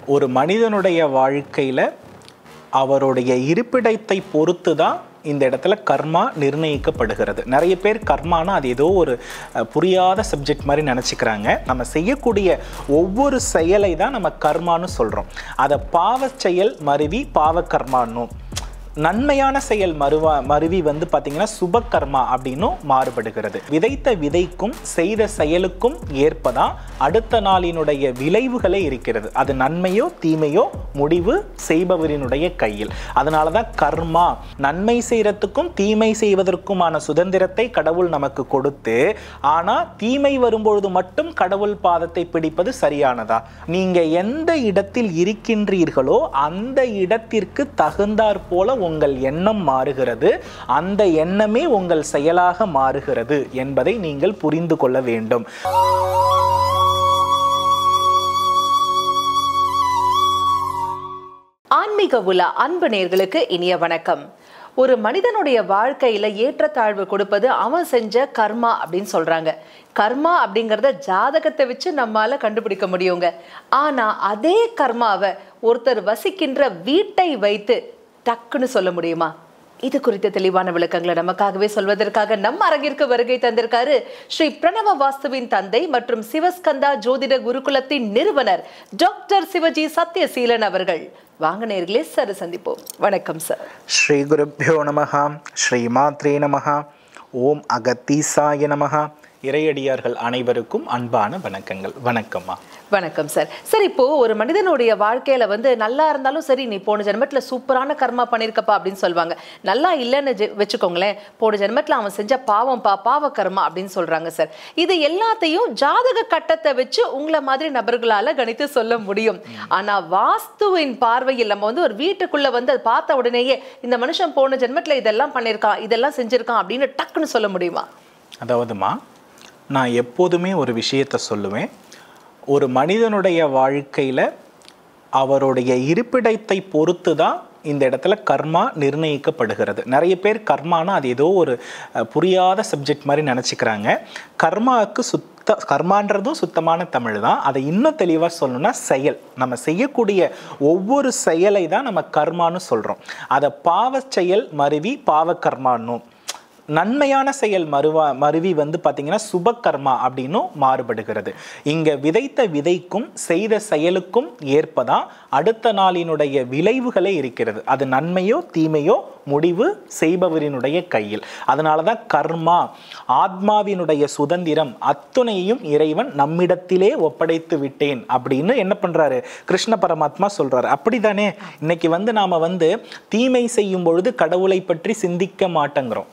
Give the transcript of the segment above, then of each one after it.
ஒரு மனிதனுடைய வாழ்க்கையில் அவருடைய இருப்பிடத்தை பொறுத்து தான் இந்த இடத்துல கர்மா நிர்ணயிக்கப்படுகிறது. நிறைய பேர் கர்மானா அது ஏதோ ஒரு புரியாத சப்ஜெக்ட் மாதிரி நினச்சிக்கிறாங்க. நம்ம செய்யக்கூடிய ஒவ்வொரு செயலை தான் நம்ம கர்மான்னு சொல்கிறோம். அதை பாவ செயல் மருவி பாவ கர்மானும், நன்மையான செயல் மருவி வந்து பார்த்தீங்கன்னா சுபகர்மா அப்படின்னும் மாறுபடுகிறது. விதைத்த விதைக்கும் செய்த செயலுக்கும் ஏற்பதான் அடுத்த நாளினுடைய விளைவுகளே இருக்கிறது. அது நன்மையோ தீமையோ முடிவு செய்பவரினுடைய கையில். அதனால தான் கர்மா, நன்மை செய்யறதுக்கும் தீமை செய்வதற்குமான சுதந்திரத்தை கடவுள் நமக்கு கொடுத்து, ஆனால் தீமை வரும்பொழுது மட்டும் கடவுள் பாதத்தை பிடிப்பது சரியானதா? நீங்க எந்த இடத்தில் இருக்கின்றீர்களோ அந்த இடத்திற்கு தகுந்தாற் போல உங்கள் எண்ணம் மாறுகிறது, அந்த எண்ணமே உங்கள் செயலாக மாறுகிறது என்பதை நீங்கள் புரிந்து கொள்ள வேண்டும். ஆன்மீக உலா அன்பு நேயர்களுக்கு இனிய வணக்கம். ஒரு மனிதனுடைய வாழ்க்கையில ஏற்றத்தாழ்வு கொடுப்பது அவன் செஞ்ச கர்மா அப்படின்னு சொல்றாங்க. கர்மா அப்படிங்கறத ஜாதகத்தை வச்சு நம்மால கண்டுபிடிக்க முடியுங்க. ஆனா அதே கர்மாவை ஒருத்தர் வசிக்கின்ற வீட்டை வைத்து டக்குன்னு சொல்ல முடியுமா? இது குறித்த தெளிவான விளக்கங்களை நமக்காகவே சொல்வதற்காக நம்ம அரங்கிற்கு வருகை தந்திருக்காரு ஸ்ரீ பிரணவ வாஸ்துவின் தந்தை மற்றும் சிவஸ்கந்தா ஜோதிட குருகுலத்தின் நிறுவனர் டாக்டர் சிவஜி சத்யசீலன் அவர்கள். வாங்க நேயர்களே, சார் சந்திப்போம். வணக்கம் சார். ஸ்ரீ குருப்யோ நமஹ, ஸ்ரீ மாத்ரே நமஹ, ஓம் அகத்தீசாய நமஹ. இறையடியார்கள் அனைவருக்கும் அன்பான வணக்கங்கள். வணக்கம்மா. வணக்கம் சார். சார், இப்போ ஒரு மனிதனுடைய வாழ்க்கையில வந்து நல்லா இருந்தாலும் சரி, நீ போன ஜென்மத்துல சூப்பரான கர்மா பண்ணிருக்கப்பா அப்படின்னு சொல்லுவாங்க. நல்லா இல்லைன்னு வச்சுக்கோங்களேன், போன ஜென்மத்துல அவன் செஞ்ச பாவம்பா, பாவ கர்மா அப்படின்னு சொல்றாங்க சார். இது எல்லாத்தையும் ஜாதக கட்டத்தை வச்சு உங்களை மாதிரி நபர்களால கணித்து சொல்ல முடியும். ஆனா வாஸ்துவின் பார்வையில் நம்ம வந்து ஒரு வீட்டுக்குள்ள வந்து அதை பார்த்த உடனேயே இந்த மனுஷன் போன ஜென்மத்துல இதெல்லாம் பண்ணிருக்கான், இதெல்லாம் செஞ்சிருக்கான் அப்படின்னு டக்குன்னு சொல்ல முடியுமா? அதாவதுமா, நான் எப்போதுமே ஒரு விஷயத்தை சொல்லுவேன். ஒரு மனிதனுடைய வாழ்க்கையில் அவருடைய இருப்பிடத்தை பொறுத்து தான் இந்த இடத்துல கர்மா நிர்ணயிக்கப்படுகிறது. நிறைய பேர் கர்மானா அது ஏதோ ஒரு புரியாத சப்ஜெக்ட் மாதிரி நினச்சிக்கிறாங்க. கர்மாவுக்கு கர்மான்றதும் சுத்தமான தமிழ் தான். அதை இன்னும் தெளிவாக சொல்லணும்னா செயல். நம்ம செய்யக்கூடிய ஒவ்வொரு செயலை தான் நம்ம கர்மான்னு சொல்கிறோம். அதை பாவ செயல் மருவி பாவ கர்மானும், நன்மையான செயல் மருவி வந்து பார்த்தீங்கன்னா சுபகர்மா அப்படின்னும் மாறுபடுகிறது. இங்கே விதைத்த விதைக்கும் செய்த செயலுக்கும் ஏற்பதான் அடுத்த நாளினுடைய விளைவுகளே இருக்கிறது. அது நன்மையோ தீமையோ முடிவு செய்பவரினுடைய கையில். அதனால தான் கர்மா, ஆத்மாவினுடைய சுதந்திரம் அத்துணையும் இறைவன் நம்மிடத்திலே ஒப்படைத்து விட்டேன் அப்படின்னு என்ன பண்றாரு? கிருஷ்ண பரமாத்மா சொல்றாரு. அப்படித்தானே? இன்னைக்கு வந்து நாம வந்து தீமை செய்யும் பொழுது கடவுளை பற்றி சிந்திக்க மாட்டேங்கிறோம்.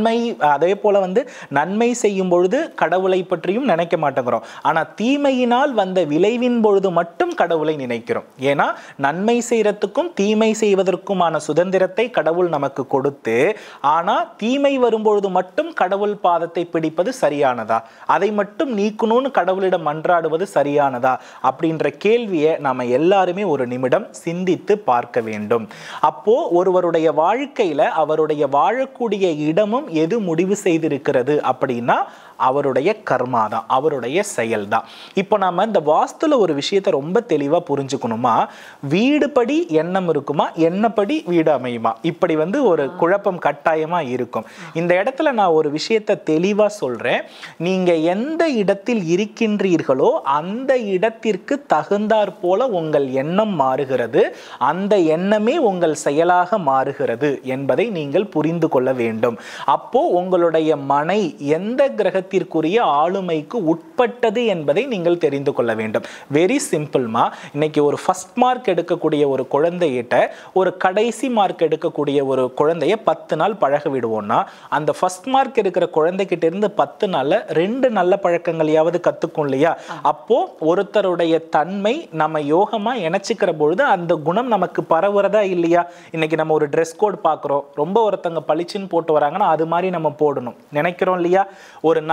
அதே போல வந்து நன்மை செய்யும் பொழுது கடவுளை பற்றியும் நினைக்க மாட்டேங்கிறோம். ஆனா தீமையினால் வந்த விளைவின் பொழுது மட்டும் கடவுளை நினைக்கிறோம். ஏன்னா நன்மை செய்யறதுக்கும் தீமை செய்வதற்குமான சுதந்திரத்தை கடவுள் நமக்கு கொடுத்து, ஆனா தீமை வரும்பொழுது மட்டும் கடவுள் பாதத்தை பிடிப்பது சரியானதா? அதை மட்டும் நீக்கணும்னு கடவுளிடம் மன்றாடுவது சரியானதா? அப்படின்ற கேள்வியை நாம எல்லாருமே ஒரு நிமிடம் சிந்தித்து பார்க்க வேண்டும். அப்போ ஒருவருடைய வாழ்க்கையில அவருடைய வாழக்கூடிய இடமும் எது முடிவு செய்திருக்கிறது அப்படின்னா அவருடைய கர்மா தான், அவருடைய செயல் தான். இப்போ நாம இந்த வாஸ்துல ஒரு விஷயத்தை ரொம்ப தெளிவா புரிஞ்சுக்கணுமா? வீடுபடி எண்ணம் இருக்குமா, எண்ணப்படி வீடு அமையுமா? இப்படி வந்து ஒரு குழப்பம் கட்டாயமா இருக்கும். இந்த இடத்துல நான் ஒரு விஷயத்தை தெளிவா சொல்றேன். நீங்க எந்த இடத்தில் இருக்கின்றீர்களோ அந்த இடத்திற்கு தகுந்தாற் போல உங்கள் எண்ணம் மாறுகிறது, அந்த எண்ணமே உங்கள் செயலாக மாறுகிறது என்பதை நீங்கள் புரிந்து கொள்ள வேண்டும். அப்போ உங்களுடைய மனை எந்த கிரகத்திற்குரிய ஆளுமைக்கு உட்பட்டது என்பதை நீங்கள் தெரிந்து கொள்ள வேண்டும். வெரி சிம்பிள்மா. இன்னைக்கு ஒரு ஃபர்ஸ்ட் மார்க் எடுக்கக்கூடிய ஒரு குழந்தையிட்ட ஒரு கடைசி மார்க் எடுக்கக்கூடிய ஒரு குழந்தைய 10 நாள் பழக விடுவோம்னா, அந்த ஃபர்ஸ்ட் மார்க் எடுக்கிற குழந்தைகிட்ட இருந்து 10 நாள்ல 2 நல்ல பழக்கங்களையாவது கத்துக்கும் இல்லையா? அப்போ ஒருத்தருடைய தன்மை நம்ம யோகமா இணைச்சிக்கிற பொழுது அந்த குணம் நமக்கு பரவுறதா இல்லையா? இன்னைக்கு நம்ம ஒரு ட்ரெஸ் கோட் பார்க்குறோம், ரொம்ப ஒருத்தங்க பளிச்சுன்னு போட்டு வராங்கன்னா அது மாதிரி நம்ம போடணும் நினைக்கிறோம் இல்லையா? ஒரு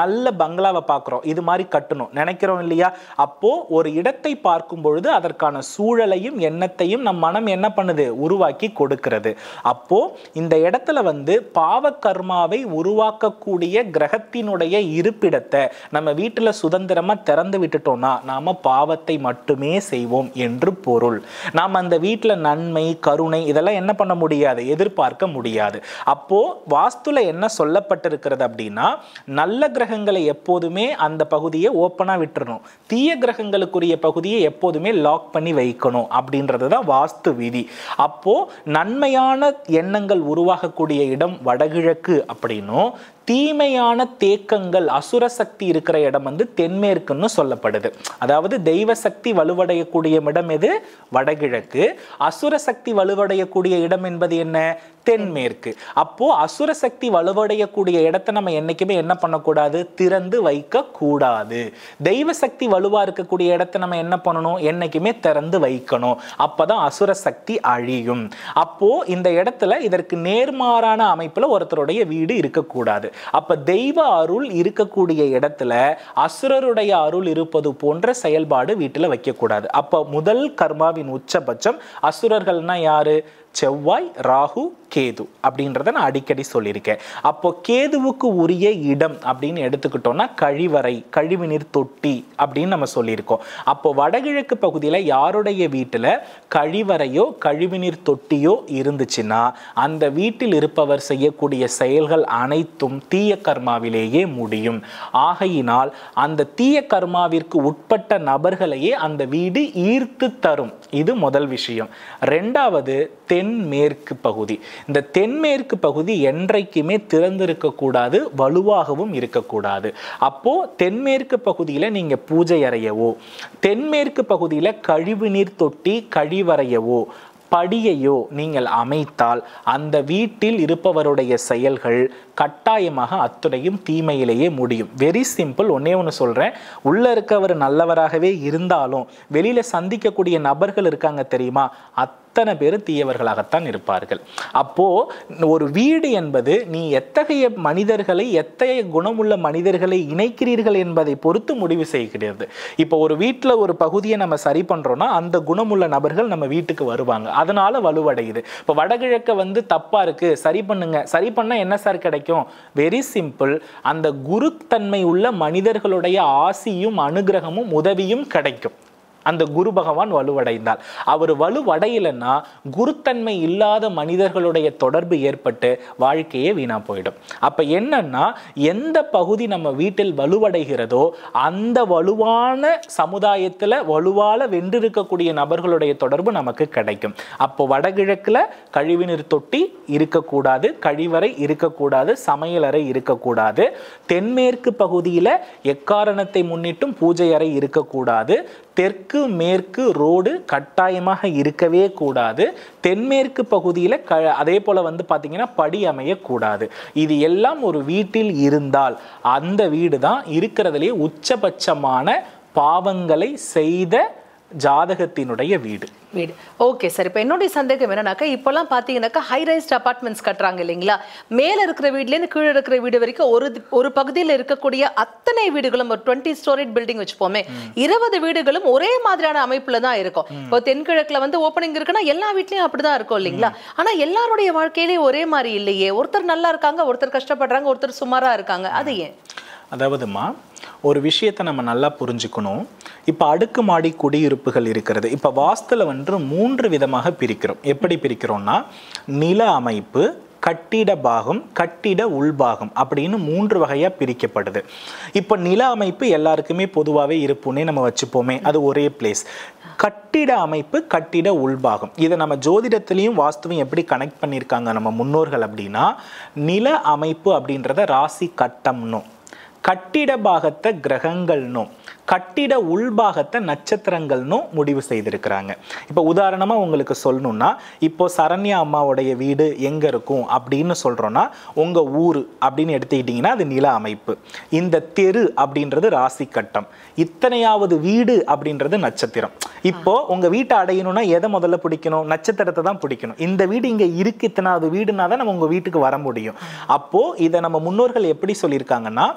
நல்ல பங்களாவை பார்க்குறோம், இது மாதிரி கட்டணும் நினைக்கிறோம் இல்லையா? அப்போ ஒரு இடத்தை பார்க்கும் பொழுது அதற்கான சூழலையும் எண்ணத்தையும் நம் மனம் என்ன பண்ணுது? உருவாக்கி கொடுக்கிறது. அப்போ இந்த இடத்துல வந்து பாவ கர்மாவை உருவாக்கக்கூடிய கிரகத்தினுடைய இருப்பிடத்தை நம்ம வீட்டுல சுதந்திரமா திறந்து விட்டுட்டோம்னா நாம பாவத்தை மட்டுமே செய்வோம் என்று பொருள். நாம் அந்த வீட்டுல நன்மை கருணை இதெல்லாம் என்ன பண்ண முடியாது? எதிர்பார்க்க முடியாது. அப்போ வாஸ்துல என்ன சொல்லப்பட்டிருக்கிறது அப்படின்னா, நல்ல கிரகங்களை எப்போதுமே அந்த பகுதியை ஓப்பனா விட்டுறணும், தீய கிரகங்களுக்குரிய பகுதியை எப்போதுமே லாக் பண்ணி வைக்கணும் அப்படின்றது தான் வாஸ்து விதி. அப்போ நன்மையான எண்ணங்கள் உருவாகக்கூடிய இடம் வடகிழக்கு அப்படின்னும், தீமையான தேக்கங்கள் அசுர சக்தி இருக்கிற இடம் வந்து தென்மேற்குன்னு சொல்லப்படுது. அதாவது தெய்வ சக்தி வலுவடையக்கூடிய இடம் எது? வடகிழக்கு. அசுர சக்தி வலுவடையக்கூடிய இடம் என்பது என்ன? தென்மேற்கு. அப்போ அசுர சக்தி வலுவடையக்கூடிய இடத்தை நம்ம என்னைக்குமே என்ன பண்ணக்கூடாது? திறந்து வைக்க கூடாது. தெய்வ சக்தி வலுவா இருக்கக்கூடிய இடத்தை நம்ம என்ன பண்ணணும்? என்னைக்குமே திறந்து வைக்கணும். அப்பதான் அசுர சக்தி அழியும். அப்போ இந்த இடத்துல இதற்கு நேர்மாறான அமைப்புல ஒருத்தருடைய வீடு இருக்கக்கூடாது. அப்ப தெய்வ அருள் இருக்கக்கூடிய இடத்துல அசுரருடைய அருள் இருப்பது போன்ற செயல்பாடு வீட்டுல வைக்க கூடாது. அப்ப முதல் கர்மாவின் உச்சபட்சம் அசுரர்கள்னா யாரு? செவ்வாய், ராகு, கேது அப்படின்றத நான் அடிக்கடி சொல்லியிருக்கேன். அப்போ கேதுவுக்கு உரிய இடம் அப்படின்னு எடுத்துக்கிட்டோம்னா கழிவறை, கழிவுநீர் தொட்டி அப்படின்னு நம்ம சொல்லியிருக்கோம். அப்போ வடகிழக்கு பகுதியில் யாருடைய வீட்டில் கழிவறையோ கழிவுநீர் தொட்டியோ இருந்துச்சுன்னா அந்த வீட்டில் இருப்பவர் செய்யக்கூடிய செயல்கள் அனைத்தும் தீய கர்மாவிலேயே முடியும். ஆகையினால் அந்த தீய கர்மாவிற்கு உட்பட்ட நபர்களையே அந்த வீடு ஈர்த்து தரும். இது முதல் விஷயம். ரெண்டாவது, தென்மேற்கு பகுதி. இந்த தென்மேற்கு பகுதி என்றைக்குமே திறந்திருக்க கூடாது, வலுவாகவும் இருக்கக்கூடாது. அப்போ தென்மேற்கு பகுதியில நீங்க பூஜை அறையவோ, தென்மேற்கு பகுதியில கழிவுநீர் தொட்டி கழிவறையவோ படியையோ நீங்கள் அமைத்தால் அந்த வீட்டில் இருப்பவருடைய செயல்கள் கட்டாயமாக அத்துடையும் தீமையிலேயே முடியும். Very simple. ஒன்னே ஒன்று சொல்றேன், உள்ள இருக்கவர் நல்லவராகவே இருந்தாலும் வெளியில சந்திக்கக்கூடிய நபர்கள் இருக்காங்க தெரியுமா, அத்தனை பேரும் தீயவர்களாகத்தான் இருப்பார்கள். அப்போ ஒரு வீடு என்பது நீ எத்தகைய மனிதர்களை, எத்தகைய குணமுள்ள மனிதர்களை இணைக்கிறீர்கள் என்பதை பொறுத்து முடிவு செய்கிறது. இப்போ ஒரு வீட்டில் ஒரு பகுதியை நம்ம சரி பண்றோம்னா அந்த குணமுள்ள நபர்கள் நம்ம வீட்டுக்கு வருவாங்க, அதனால வலுவடையுது. இப்போ வடகிழக்க வந்து தப்பா இருக்கு, சரி பண்ணுங்க. சரி பண்ணா என்ன சார் கிடைக்கும்? Very simple. அந்த குருத்தன்மை உள்ள மனிதர்களுடைய ஆசியும் அனுகிரகமும் உதவியும் கிடைக்கும். அந்த குரு பகவான் வலுவடைந்தால். அவர் வலுவடையலைன்னா குருத்தன்மை இல்லாத மனிதர்களுடைய தொடர்பு ஏற்பட்டு வாழ்க்கையே வீணா போயிடும். அப்ப என்னன்னா, எந்த பகுதி நம்ம வீட்டில் வலுவடைகிறதோ அந்த வலுவான சமுதாயத்துல வலுவால வென்றிருக்கக்கூடிய நபர்களுடைய தொடர்பு நமக்கு கிடைக்கும். அப்போ வடகிழக்குல கழிவுநீர் தொட்டி இருக்கக்கூடாது, கழிவறை இருக்கக்கூடாது, சமையலறை இருக்கக்கூடாது. தென்மேற்கு பகுதியில எக்காரணத்தை முன்னிட்டும் பூஜை அறை இருக்கக்கூடாது. தெற்கு மேற்கு ரோடு கட்டாயமாக இருக்கவே கூடாது. தென்மேற்கு பகுதியில் அதே போல வந்து பார்த்தீங்கன்னா படி அமையக்கூடாது. இது எல்லாம் ஒரு வீட்டில் இருந்தால் அந்த வீடு தான் இருக்கிறதுலேயே உச்சபட்சமான பாவங்களை செய்த ஜாதகத்தினுடைய வீடு. Okay sir. இப்போ என்னுடைய சந்தேகம் என்னன்னாக்கா, இப்போல்லாம் பார்த்தீங்கன்னாக்கா ஹை ரைஸ்ட் அபார்ட்மெண்ட்ஸ் கட்டுறாங்க இல்லைங்களா, மேலே இருக்கிற வீட்லேருந்து கீழே இருக்கிற வீடு வரைக்கும் ஒரு பகுதியில் இருக்கக்கூடிய அத்தனை வீடுகளும், ஒரு 20 ஸ்டோரி பில்டிங் வச்சுப்போமே, 20 வீடுகளும் ஒரே மாதிரியான அமைப்புல தான் இருக்கும். இப்போ தென்கிழக்குல வந்து ஓப்பனிங் இருக்குன்னா எல்லா வீட்லயும் அப்படிதான் இருக்கும் இல்லைங்களா. ஆனா எல்லாருடைய வாழ்க்கையிலேயே ஒரே மாதிரி இல்லையே. ஒருத்தர் நல்லா இருக்காங்க, ஒருத்தர் கஷ்டப்படுறாங்க, ஒருத்தர் சுமாரா இருக்காங்க. அது ஏன்? அதாவதுமா, ஒரு விஷயத்தை நம்ம நல்லா புரிஞ்சுக்கணும். இப்போ அடுக்குமாடி குடியிருப்புகள் இருக்கிறது. இப்போ வாஸ்துல வந்து 3 விதமாக பிரிக்கிறோம். எப்படி பிரிக்கிறோம்னா, நில அமைப்பு, கட்டிட பாகம், கட்டிட உள்பாகம் அப்படின்னு 3 வகையா பிரிக்கப்படுது. இப்போ நில அமைப்பு எல்லாருக்குமே பொதுவாகவே இருப்புன்னே நம்ம வச்சுப்போமே, அது ஒரே பிளேஸ். கட்டிட அமைப்பு, கட்டிட உள்பாகம், இதை நம்ம ஜோதிடத்திலையும் வாஸ்துவையும் எப்படி கனெக்ட் பண்ணியிருக்காங்க நம்ம முன்னோர்கள் அப்படின்னா, நில அமைப்பு அப்படின்றத ராசி கட்டம்னும், கட்டிட பாகத்தை கிரகங்கள்னும், கட்டிட உள்பாகத்தை நட்சத்திரங்கள்னும் முடிவு செய்திருக்கிறாங்க. இப்போ உதாரணமாக உங்களுக்கு சொல்லணும்னா, இப்போ சரண்யா அம்மாவுடைய வீடு எங்கே இருக்கும் அப்படின்னு சொல்கிறோன்னா, உங்கள் ஊர் அப்படின்னு எடுத்துக்கிட்டிங்கன்னா அது நில அமைப்பு. இந்த தெரு அப்படின்றது ராசி கட்டம். இத்தனையாவது வீடு அப்படின்றது நட்சத்திரம். இப்போ உங்கள் வீட்டை அடையணும்னா எதை முதல்ல பிடிக்கணும்? நட்சத்திரத்தை தான் பிடிக்கணும். இந்த வீடு இங்கே இருக்கு, இத்தனாவது வீடுனா தான் நம்ம உங்கள் வீட்டுக்கு வர முடியும். அப்போது இதை நம்ம முன்னோர்கள் எப்படி சொல்லியிருக்காங்கன்னா,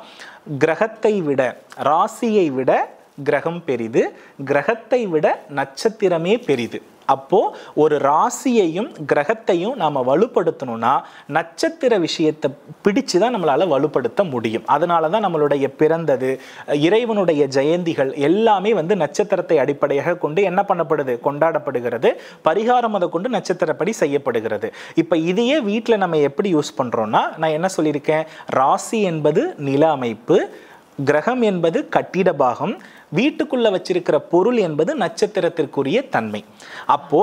கிரகத்தை விட, ராசியை விட கிரகம் பெரிது, கிரகத்தை விட நட்சத்திரமே பெரிது. அப்போ ஒரு ராசியையும் கிரகத்தையும் நாம வலுப்படுத்தணும்னா நட்சத்திர விஷயத்தை பிடிச்சு தான் நம்மளால வலுப்படுத்த முடியும். அதனால தான் நம்மளுடைய பிறந்தது, இறைவனுடைய ஜெயந்திகள் எல்லாமே நட்சத்திரத்தை அடிப்படையாக கொண்டு என்ன பண்ணப்படுது, கொண்டாடப்படுகிறது. பரிகாரம் அதை கொண்டு நட்சத்திரப்படி செய்யப்படுகிறது. இப்ப இதையே வீட்டில் நம்ம எப்படி யூஸ் பண்றோம்னா, நான் என்ன சொல்லியிருக்கேன், ராசி என்பது நில அமைப்பு, கிரகம் என்பது கட்டிட பாகம், வீட்டுக்குள்ள வச்சிருக்கிற பொருள் என்பது நட்சத்திரத்திற்குரிய தன்மை. அப்போ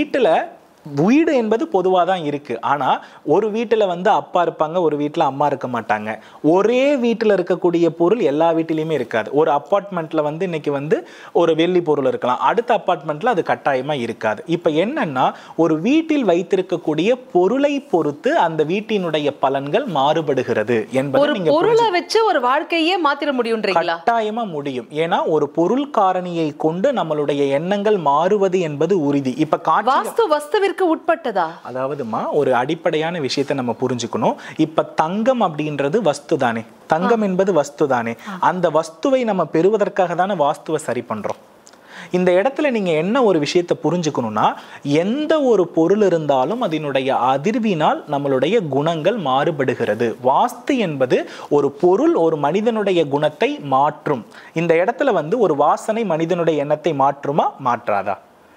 வீடு என்பது பொதுவாக தான் இருக்கு. ஆனா ஒரு வீட்டில் அப்பா இருப்பாங்க, ஒரு வீட்டில் அம்மா இருக்க மாட்டாங்க. ஒரே வீட்டில் இருக்கக்கூடிய பொருள் எல்லா வீட்டிலையுமே இருக்காது. ஒரு அப்பார்ட்மெண்ட்ல இன்னைக்கு ஒரு வெள்ளி பொருள் இருக்கலாம், அடுத்த அப்பார்ட்மெண்ட்ல அது கட்டாயமா இருக்காது. இப்ப என்னன்னா, ஒரு வீட்டில் வைத்திருக்கக்கூடிய பொருளை பொறுத்து அந்த வீட்டினுடைய பலன்கள் மாறுபடுகிறது என்பதை நீங்க பொருளை வச்சு ஒரு வாழ்க்கையே மாத்திர முடியும்ன்றீங்களா? கட்டாயமா முடியும். ஏன்னா ஒரு பொருள் காரணியை கொண்டு நம்மளுடைய எண்ணங்கள் மாறுவது என்பது உறுதி. இப்ப வாஸ்து உட்பட்டதா? அதாவதுமா ஒரு அடிப்படையான விஷயத்தை நம்ம புரிஞ்சுக்கணும். இப்ப தங்கம் அப்படின்றது வஸ்து தானே, தங்கம் என்பது வஸ்து தானே. அந்த வஸ்துவை நம்ம பெறுவதற்காக தானே வாஸ்துவை சரி பண்றோம். இந்த இடத்துல நீங்க என்ன ஒரு விஷயத்தை புரிஞ்சுக்கணும்னா, எந்த ஒரு பொருள் இருந்தாலும் அதனுடைய அதிர்வினால் நம்மளுடைய குணங்கள் மாறுபடுகிறது. வாஸ்து என்பது ஒரு பொருள் ஒரு மனிதனுடைய குணத்தை மாற்றும். இந்த இடத்துல ஒரு வாசனை மனிதனுடைய எண்ணத்தை மாற்றுமா, மாற்றாதா?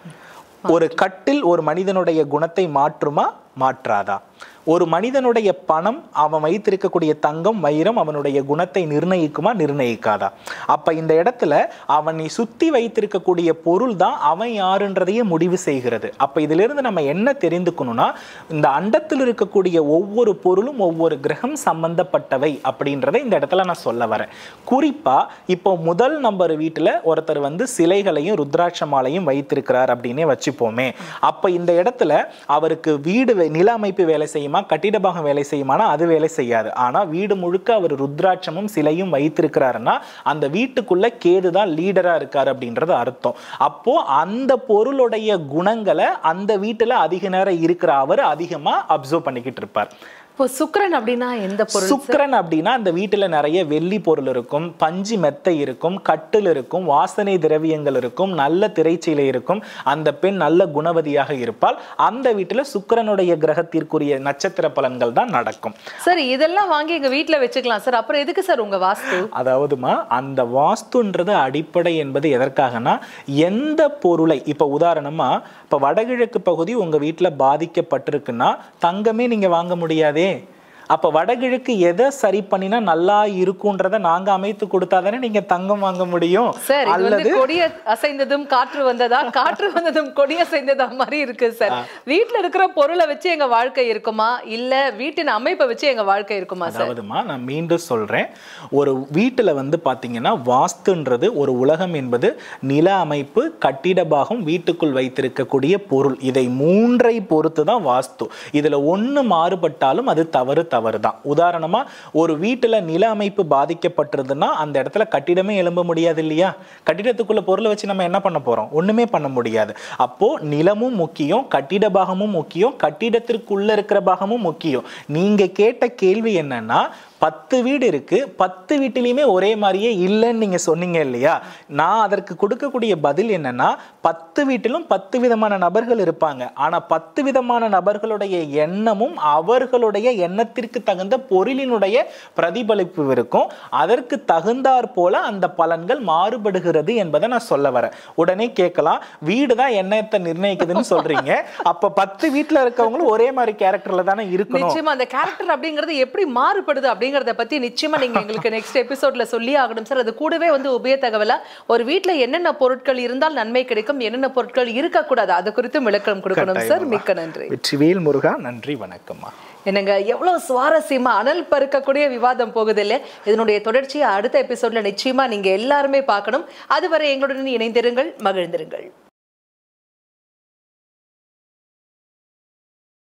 ஒரு கட்டில் ஒரு மனிதனுடைய குணத்தை மாற்றுமா, மாற்றாதா? ஒரு மனிதனுடைய பணம், அவன் வைத்திருக்கக்கூடிய தங்கம், வைரம் அவனுடைய குணத்தை நிர்ணயிக்குமா, நிர்ணயிக்காதா? அப்ப இந்த இடத்துல அவனை சுத்தி வைத்திருக்கக்கூடிய பொருள் தான் அவன் யாருன்றதையே முடிவு செய்கிறது. அப்ப இதுல இருந்து நம்ம என்ன தெரிந்துக்கணும்னா, இந்த அண்டத்தில் இருக்கக்கூடிய ஒவ்வொரு பொருளும் ஒவ்வொரு கிரகம் சம்பந்தப்பட்டவை அப்படின்றத இந்த இடத்துல நான் சொல்ல வரேன். குறிப்பா இப்போ முதல் நம்பர் வீட்டுல ஒருத்தர் சிலைகளையும் ருத்ராட்ச மாலையும் வைத்திருக்கிறார் அப்படின்னே வச்சுப்போமே. அப்ப இந்த இடத்துல அவருக்கு வீடு நில அமைப்பு வேலை செய்யுமா, கட்டிட பாகம் வேலை செய்யுமானா அது வேலை செய்யாது. ஆனா வீடு முழுக்க அவர் ருத்ராட்சமும் சிலையும் வைத்திருக்கிறாருன்னா அந்த வீட்டுக்குள்ள கேதுதான் லீடரா இருக்காரு அப்படின்றது அர்த்தம். அப்போ அந்த பொருளுடைய குணங்களை அந்த வீட்டுல அதிக நேரம் இருக்கிற அவர் அதிகமா அப்சர்வ் பண்ணிக்கிட்டு இருப்பார். இப்போ சுக்கிரன் அப்படின்னா எந்த பொருள்? சுக்கிரன் அப்படின்னா அந்த வீட்டுல நிறைய வெள்ளி பொருள் இருக்கும், பஞ்சு மெத்தை இருக்கும், கட்டில் இருக்கும், வாசனை திரவியங்கள் இருக்கும், நல்ல திரைச்சீலை இருக்கும், அந்த பெண் நல்ல குணவதியாக இருப்பால் அந்த வீட்டுல சுக்கிரனுடைய கிரகத்திற்குரிய நட்சத்திர பலன்கள் தான் நடக்கும். சார் இதெல்லாம் வாங்கி எங்க வீட்டுல வச்சுக்கலாம் சார், அப்புறம் எதுக்கு சார் உங்க வாஸ்து? அதாவதுமா அந்த வாஸ்துன்றது அடிப்படை என்பது எதற்காகனா, எந்த பொருளை இப்ப உதாரணமா இப்ப வடகிழக்கு பகுதி உங்க வீட்டுல பாதிக்கப்பட்டிருக்குன்னா தங்கமே நீங்க வாங்க முடியாதே. அப்ப வடகிழக்கு எதை சரி பண்ணினா நல்லா இருக்கும்ன்றத நாங்க அமைத்து கொடுத்தாதானே நீங்க தங்கம் வாங்க முடியும். சார் அல்லது கொடி அசைந்ததும் காற்று வந்ததா, காற்று வந்ததும் கொடி அசைந்ததா மாதிரி இருக்கு சார். வீட்டுல இருக்கிற பொருளை வச்சு எங்க வாழ்க்கை இருக்குமா, இல்ல வீட்டின் அமைப்பை வச்சு எங்க வாழ்க்கை இருக்குமா? அதாவதுமா நான் மீண்டும் சொல்றேன், ஒரு வீட்டுல பாத்தீங்கன்னா வாஸ்துன்றது ஒரு உலகம் என்பது நில அமைப்பு, கட்டிட பாகம், வீட்டுக்குள் வைத்திருக்கக்கூடிய பொருள், இதை மூன்றை பொறுத்து தான் வாஸ்து. இதுல ஒண்ணு மாறுபட்டாலும் அது தவறுதான். உதாரணமா ஒரு வீட்டுல நில அமைப்பு பாதிக்கப்பட்டிருதுன்னா அந்த இடத்துல கட்டிடமே எழும்ப முடியாது இல்லையா? கட்டிடத்துக்குள்ள பொருளை வச்சு நம்ம என்ன பண்ண போறோம்? ஒண்ணுமே பண்ண முடியாது. அப்போ நிலமும் முக்கியம், கட்டிட பாகமும் முக்கியம், கட்டிடத்திற்குள்ள இருக்கிற பாகமும் முக்கியம். நீங்க கேட்ட கேள்வி என்னன்னா, 10 வீடு இருக்கு, 10 வீட்டிலையுமே ஒரே மாதிரியே இல்லைன்னு நீங்க சொன்னீங்க இல்லையா? நான் அதற்கு கொடுக்கக்கூடிய பதில் என்னன்னா, 10 வீட்டிலும் 10 விதமான நபர்கள் இருப்பாங்க. ஆனா 10 விதமான நபர்களுடைய எண்ணமும் அவர்களுடைய எண்ணத்திற்கு தகுந்த பொருளினுடைய பிரதிபலிப்பு இருக்கும். அதற்கு தகுந்தாற் போல அந்த பலன்கள் மாறுபடுகிறது என்பதை நான் சொல்ல வரேன். உடனே கேட்கலாம், வீடு தான் எண்ணத்தை நிர்ணயிக்குதுன்னு சொல்றீங்க, அப்ப 10 வீட்டுல இருக்கவங்களும் ஒரே மாதிரி கேரக்டர்ல தானே இருக்கணும். நிச்சயமா அந்த கேரக்டர் அப்படிங்கிறது எப்படி மாறுபடுது அப்படிங்கறத பத்தி நிச்சயமா நீங்க எங்களுக்கு நெக்ஸ்ட் எபிசோட்ல சொல்லி ஆகணும் சார். அது கூடவே உபய தகவலா ஒரு வீட்டுல என்னென்ன பொருட்கள் இருந்தால் நன்மை கிடைக்கும், என்னென்ன பொருட்கள் இருக்கக்கூடாது, அது குறித்து விளக்கம் கொடுக்கணும் சார். மிக்க நன்றி. வெற்றிவேல் முருகா. நன்றி, வணக்கம்மா. என்னங்க எவ்வளவு சுவாரஸ்யமா அனல் பறக்கக்கூடிய விவாதம் போகுது இல்ல? இதனுடைய தொடர்ச்சியை அடுத்த எபிசோட்ல நிச்சயமா நீங்க எல்லாருமே பார்க்கணும். அதுவரை எங்களுடன் இணைந்திருங்கள், மகிழ்ந்திருங்கள்.